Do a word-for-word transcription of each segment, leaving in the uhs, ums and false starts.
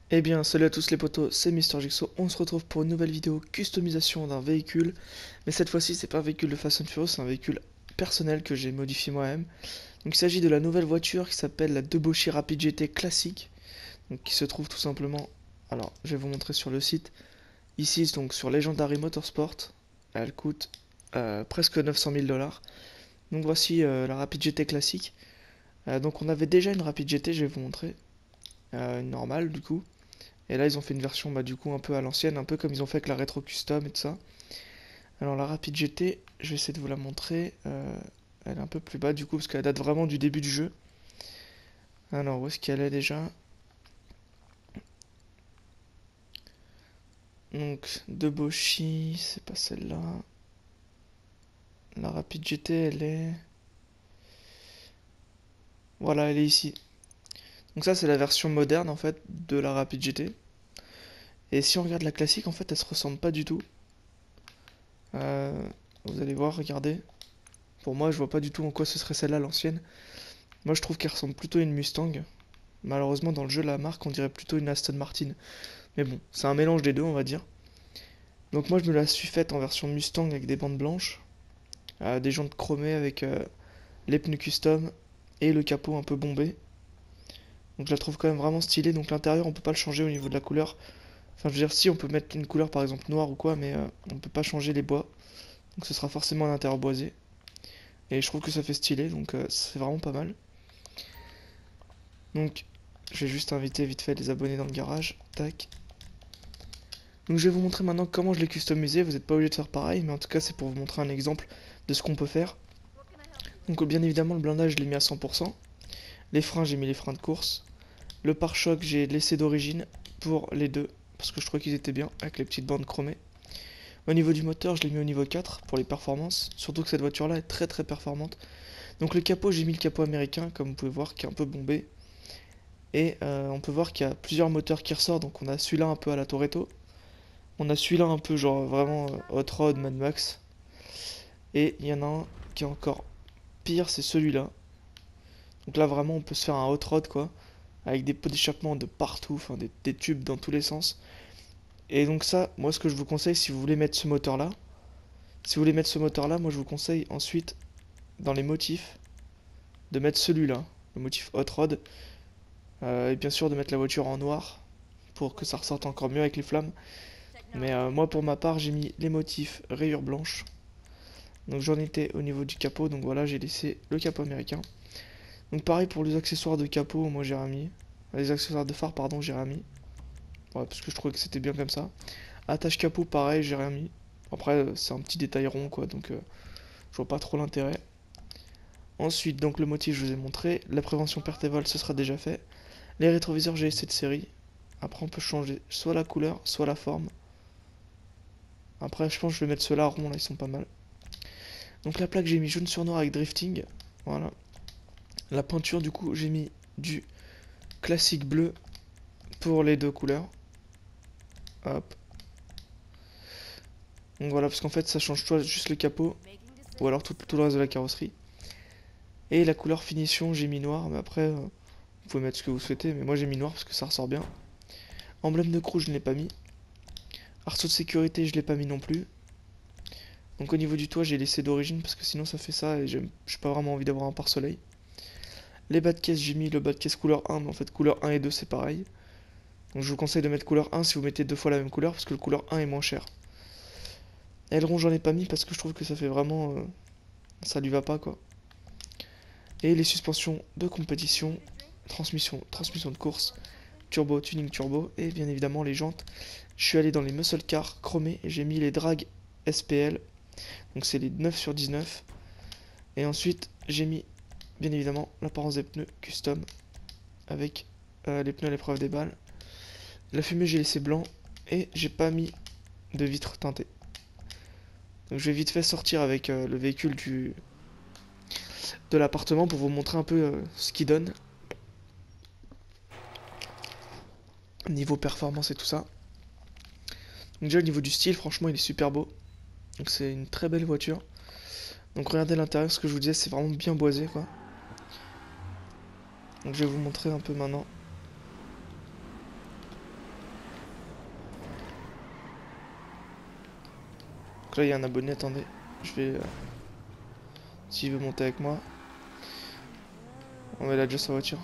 Eh bien, salut à tous les potos, c'est Mister Jigsaw. On se retrouve pour une nouvelle vidéo customisation d'un véhicule. Mais cette fois-ci, c'est pas un véhicule de Fast and Furious, c'est un véhicule personnel que j'ai modifié moi-même. Donc, il s'agit de la nouvelle voiture qui s'appelle la Deboshi Rapid G T classique. Donc, qui se trouve tout simplement. Alors, je vais vous montrer sur le site. Ici, donc sur Legendary Motorsport. Elle coûte euh, presque neuf cent mille dollars. Donc, voici euh, la Rapid G T classique. Euh, donc, on avait déjà une Rapid G T, je vais vous montrer. Euh, une normale, du coup. Et là, ils ont fait une version bah, du coup un peu à l'ancienne, un peu comme ils ont fait avec la rétro custom et tout ça. Alors la Rapid G T, je vais essayer de vous la montrer. Euh, elle est un peu plus bas du coup, parce qu'elle date vraiment du début du jeu. Alors, où est-ce qu'elle est déjà? Donc, Deboshi, c'est pas celle-là. La Rapid G T, elle est... Voilà, elle est ici. Donc ça, c'est la version moderne en fait de la Rapid G T. Et si on regarde la classique, en fait, elle se ressemble pas du tout. Euh, vous allez voir, regardez. Pour moi, je vois pas du tout en quoi ce serait celle-là, l'ancienne. Moi, je trouve qu'elle ressemble plutôt à une Mustang. Malheureusement, dans le jeu, la marque, on dirait plutôt une Aston Martin. Mais bon, c'est un mélange des deux, on va dire. Donc moi, je me la suis faite en version Mustang avec des bandes blanches, euh, des jantes chromées avec euh, les pneus custom et le capot un peu bombé. Donc je la trouve quand même vraiment stylée. Donc l'intérieur, on peut pas le changer au niveau de la couleur. Enfin, je veux dire, si, on peut mettre une couleur par exemple noire ou quoi, mais euh, on peut pas changer les bois. Donc ce sera forcément un intérieur boisé. Et je trouve que ça fait stylé, donc euh, c'est vraiment pas mal. Donc je vais juste inviter vite fait les abonnés dans le garage. Tac. Donc je vais vous montrer maintenant comment je l'ai customisé, vous n'êtes pas obligé de faire pareil, mais en tout cas c'est pour vous montrer un exemple de ce qu'on peut faire. Donc bien évidemment le blindage je l'ai mis à cent pour cent, les freins j'ai mis les freins de course, le pare-choc j'ai laissé d'origine pour les deux, parce que je trouvais qu'ils étaient bien avec les petites bandes chromées. Au niveau du moteur je l'ai mis au niveau quatre pour les performances, surtout que cette voiture là est très très performante. Donc le capot j'ai mis le capot américain comme vous pouvez voir qui est un peu bombé, et euh, on peut voir qu'il y a plusieurs moteurs qui ressortent, donc on a celui-là un peu à la Toretto. On a celui-là un peu genre vraiment euh, Hot Rod, Mad Max. Et il y en a un qui est encore pire, c'est celui-là. Donc là vraiment on peut se faire un Hot Rod quoi. Avec des pots d'échappement de partout, enfin des, des tubes dans tous les sens. Et donc ça, moi ce que je vous conseille si vous voulez mettre ce moteur là, si vous voulez mettre ce moteur là, moi je vous conseille ensuite dans les motifs de mettre celui-là, le motif Hot Rod. Euh, et bien sûr de mettre la voiture en noir pour que ça ressorte encore mieux avec les flammes. Mais euh, moi pour ma part j'ai mis les motifs rayures blanches. Donc j'en étais au niveau du capot, donc voilà j'ai laissé le capot américain. Donc pareil pour les accessoires de capot, moi j'ai remis. Les accessoires de phare pardon j'ai remis. Ouais, parce que je trouvais que c'était bien comme ça. Attache capot pareil j'ai remis. Après euh, c'est un petit détail rond quoi, donc euh, je vois pas trop l'intérêt. Ensuite donc le motif je vous ai montré. La prévention perte et vol ce sera déjà fait. Les rétroviseurs j'ai cette série. Après on peut changer soit la couleur, soit la forme. Après je pense que je vais mettre ceux-là ronds là, ils sont pas mal. Donc la plaque j'ai mis jaune sur noir avec drifting. Voilà. La peinture du coup j'ai mis du classique bleu pour les deux couleurs. Hop. Donc voilà parce qu'en fait ça change soit juste le capot ou alors tout, tout le reste de la carrosserie. Et la couleur finition j'ai mis noir mais après euh, vous pouvez mettre ce que vous souhaitez mais moi j'ai mis noir parce que ça ressort bien. Emblème de crew je ne l'ai pas mis. Arceau de sécurité je l'ai pas mis non plus. Donc au niveau du toit j'ai laissé d'origine parce que sinon ça fait ça et j'ai pas vraiment envie d'avoir un pare-soleil. Les bas de caisse j'ai mis le bas de caisse couleur un mais en fait couleur un et deux c'est pareil. Donc je vous conseille de mettre couleur un si vous mettez deux fois la même couleur parce que le couleur un est moins cher. Aileron j'en ai pas mis parce que je trouve que ça fait vraiment... euh, ça lui va pas quoi. Et les suspensions de compétition, transmission, transmission de course, turbo, tuning turbo et bien évidemment les jantes. Je suis allé dans les muscle cars chromés et j'ai mis les drag S P L. Donc c'est les neuf sur dix-neuf. Et ensuite j'ai mis bien évidemment l'apparence des pneus custom avec euh, les pneus à l'épreuve des balles. La fumée j'ai laissé blanc et j'ai pas mis de vitres teintées. Donc je vais vite fait sortir avec euh, le véhicule du de l'appartement pour vous montrer un peu euh, ce qu'il donne niveau performance et tout ça. Donc déjà au niveau du style franchement il est super beau. Donc c'est une très belle voiture. Donc regardez l'intérieur, ce que je vous disais c'est vraiment bien boisé quoi. Donc je vais vous montrer un peu maintenant. Donc là il y a un abonné, attendez, je vais... Euh, s'il veut monter avec moi. On va là déjà sa voiture.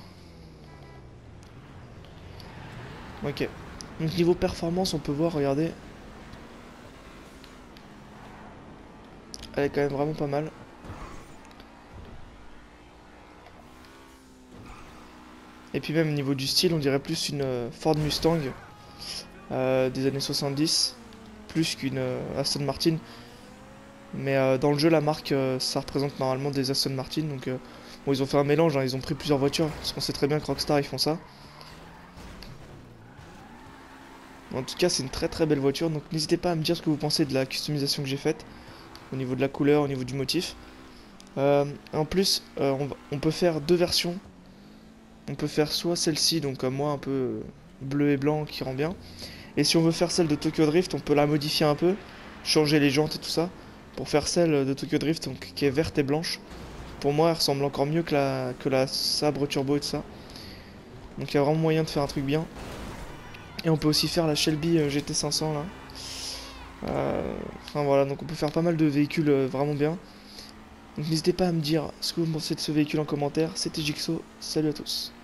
Ok. Donc niveau performance on peut voir, regardez. Elle est quand même vraiment pas mal. Et puis même au niveau du style on dirait plus une euh, Ford Mustang euh, des années soixante-dix. Plus qu'une euh, Aston Martin. Mais euh, dans le jeu la marque euh, ça représente normalement des Aston Martin. Donc euh, bon ils ont fait un mélange, hein, ils ont pris plusieurs voitures. Parce qu'on sait très bien que Rockstar ils font ça. En tout cas c'est une très très belle voiture. Donc n'hésitez pas à me dire ce que vous pensez de la customisation que j'ai faite. Au niveau de la couleur, au niveau du motif. Euh, en plus euh, on, va, on peut faire deux versions. On peut faire soit celle-ci, donc comme moi un peu bleu et blanc qui rend bien. Et si on veut faire celle de Tokyo Drift, on peut la modifier un peu, changer les jantes et tout ça, pour faire celle de Tokyo Drift donc, qui est verte et blanche. Pour moi, elle ressemble encore mieux que la, que la Sabre Turbo et tout ça. Donc il y a vraiment moyen de faire un truc bien. Et on peut aussi faire la Shelby G T cinq cents là. Euh, enfin voilà, donc on peut faire pas mal de véhicules euh, vraiment bien. Donc n'hésitez pas à me dire ce que vous pensez de ce véhicule en commentaire. C'était Jigsaw, salut à tous.